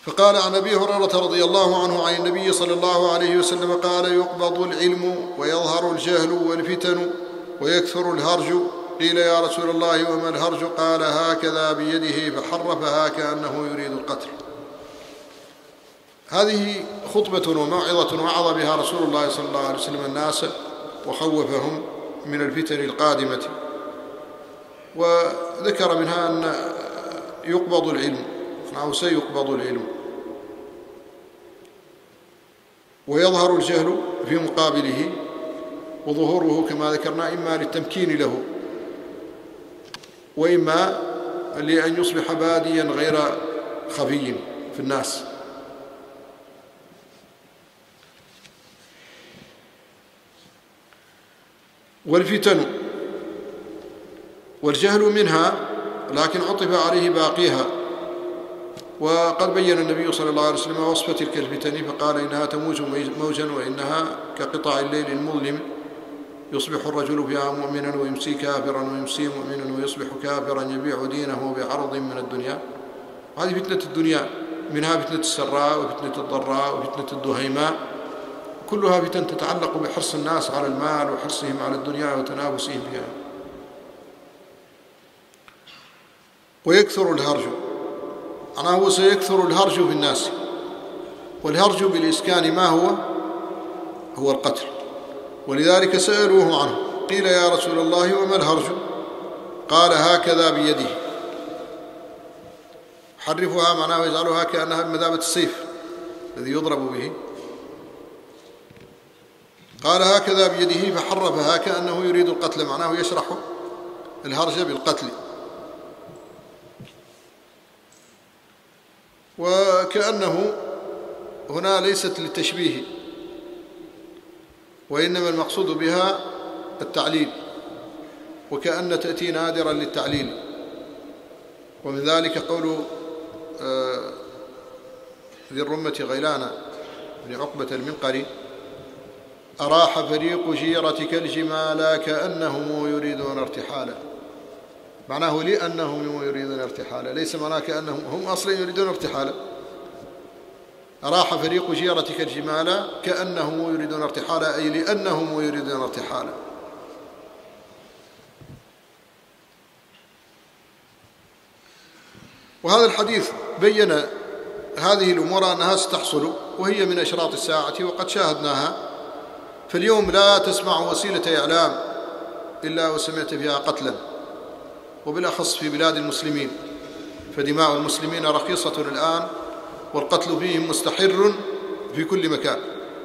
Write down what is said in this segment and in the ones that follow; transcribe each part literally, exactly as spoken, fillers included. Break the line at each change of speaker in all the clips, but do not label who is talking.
فقال عن أبي هريرة رضي الله عنه عن النبي صلى الله عليه وسلم قال: يقبض العلم ويظهر الجهل والفتن ويكثر الهرج. قيل: يا رسول الله وما الهرج؟ قال: هكذا بيده فحرفها كأنه يريد القتل. هذه خطبة وموعظة وعظ بها رسول الله صلى الله عليه وسلم الناس وخوفهم من الفتن القادمة، وذكر منها أن يقبض العلم أو سيقبض العلم، ويظهر الجهل في مقابله، وظهوره كما ذكرنا إما للتمكين له وإما لأن يصبح باديا غير خفي في الناس. والفتن والجهل منها، لكن عطف عليه باقيها. وقد بين النبي صلى الله عليه وسلم وصف تلك الفتن فقال: إنها تموج موجا وإنها كقطع الليل المظلم، يصبح الرجل فيها مؤمنا ويمسي كافرا ويمسي مؤمنا ويصبح كافرا يبيع دينه بعرض من الدنيا. هذه فتنة الدنيا، منها فتنة السراء وفتنة الضراء وفتنة الدهيماء، كلها فتن تتعلق بحرص الناس على المال وحرصهم على الدنيا وتنافسهم بها. ويكثر الهرج، معناه سيكثر الهرج في الناس. والهرج بالإسكان ما هو؟ هو القتل. ولذلك سألوه عنه، قيل: يا رسول الله وما الهرج؟ قال: هكذا بيده. حرفها معناه يجعلها كأنها بمثابة السيف الذي يضرب به. قال: هكذا بيده فحرفها كأنه يريد القتل، معناه يشرح الهرج بالقتل. وكأنه هنا ليست للتشبيه، وإنما المقصود بها التعليل، وكأن تأتي نادرا للتعليل. ومن ذلك قول ذي الرمة غيلان بن عقبة المنقري: أراح فريق جيرتك الجمال كأنهم يريدون ارتحالا. معناه لأنهم يريدون ارتحالا، ليس معناه كأنهم، هم أصلا يريدون ارتحالا. أراح فريق جيرتك الجمال كأنهم يريدون ارتحالا، أي لأنهم يريدون ارتحالا. وهذا الحديث بين هذه الأمور أنها ستحصل، وهي من أشراط الساعة وقد شاهدناها. فاليوم لا تسمع وسيلة إعلام إلا وسمعت فيها قتلا، وبالأخص في بلاد المسلمين، فدماء المسلمين رخيصة الآن، والقتل فيهم مستحر في كل مكان.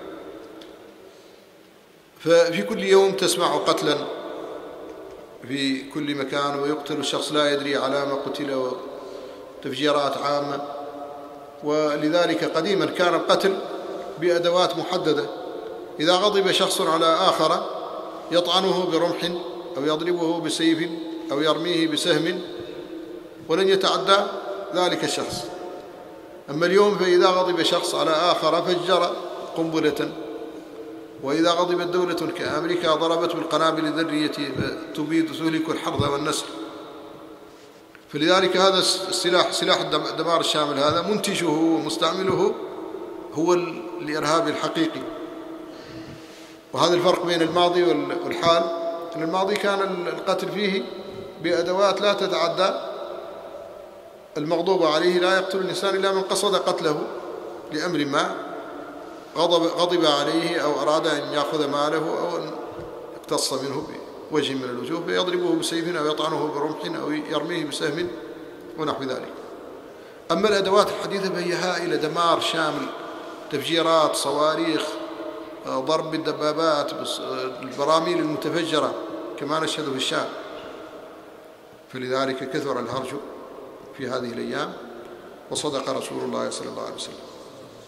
ففي كل يوم تسمع قتلا في كل مكان، ويقتل الشخص لا يدري على ما قتل، وتفجيرات عامة. ولذلك قديما كان القتل بأدوات محددة، إذا غضب شخص على آخر يطعنه برمح أو يضربه بسيف أو يرميه بسهم، ولن يتعدى ذلك الشخص. أما اليوم فإذا غضب شخص على آخر فجر قنبلة، وإذا غضبت دولة كأمريكا ضربت بالقنابل الذرية تبيد تهلك الحرث والنسل. فلذلك هذا السلاح، سلاح الدمار الشامل، هذا منتجه ومستعمله هو الإرهاب الحقيقي. وهذا الفرق بين الماضي والحال، أن الماضي كان القتل فيه بأدوات لا تتعدى، المغضوب عليه لا يقتل الإنسان إلا من قصد قتله لأمر ما، غضب, غضب عليه أو أراد أن يأخذ ماله أو أن يقتص منه بوجه من الوجوه، فيضربه بسيف أو يطعنه برمح أو يرميه بسهم ونحو ذلك. أما الأدوات الحديثة فهي هائلة، دمار شامل، تفجيرات، صواريخ، ضرب بالدبابات، البراميل المتفجرة كما نشهد في الشام. فلذلك كثر الهرج في هذه الأيام، وصدق رسول الله صلى الله عليه وسلم.